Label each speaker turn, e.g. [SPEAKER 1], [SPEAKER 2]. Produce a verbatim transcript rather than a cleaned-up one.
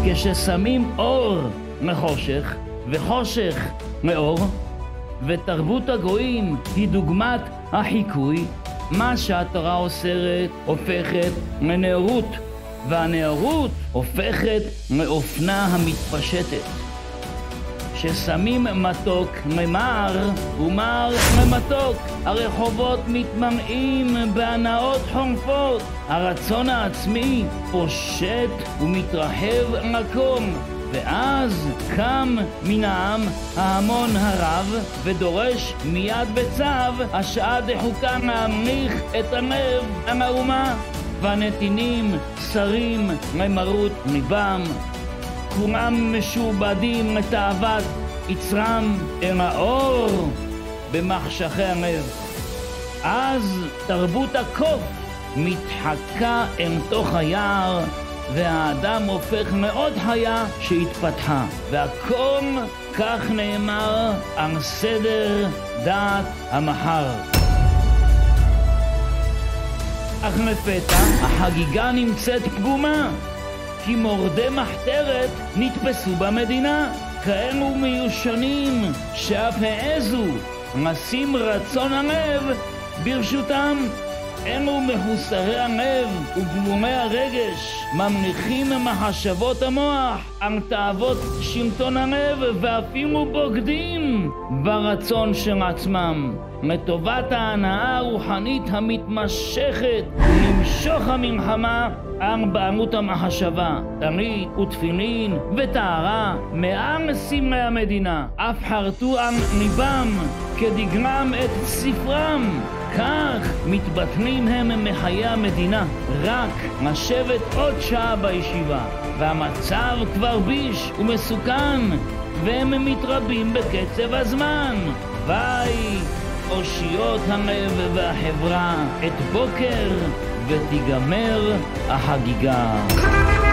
[SPEAKER 1] כששמים אור מחושך וחושך מאור, ותרבות הגויים היא דוגמת החיקוי, מה שהתורה אוסרת הופכת לנאורות, והנאורות הופכת לאופנה המתפשטת. ששמים מתוק ממר ומר ממתוק, הרחובות מתמלאים בהנאות חורפות, הרצון העצמי פושט ומתרחב מקום, ואז קם מן העם ההמון הרב ודורש מיד בצו השעה דחוקה להמליך את הלב המהומה, והנתינים שרים למרות ליבם, כולם משועבדים לתאוות יצרם אל האור במחשכי הלב. אז תרבות הקוף מתחקה אל תוך היער, והאדם הופך לעוד חיה שהתפתחה, והכל כך נאמר על סדר דעת המחר. אך לפתע החגיגה נמצאת פגומה, כי מורדי מחתרת נתפסו במדינה, כאלו מיושנים שאף העזו לשים רצון הלב ברשותם. אלו מחוסרי הלב וגמומי הרגש ממליכים מחשבות המוח על תאוות שלטון הלב, ואפילו בוגדים ברצון של עצמם לטובת ההנאה הרוחנית המתמשכת למשוך המלחמה על בעלות המחשבה, טלית ותפילין וטהרה מעל סמלי המדינה, אף חרטו על ליבם כדגלם את ספרם. כך מתבטלים הם מחיי המדינה, רק לשבת עוד שעה בישיבה, והמצב כבר ביש ומסוכן, והם מתרבים בקצב הזמן. ביי אושיות הלב והחברה, את בוקר ותיגמר החגיגה.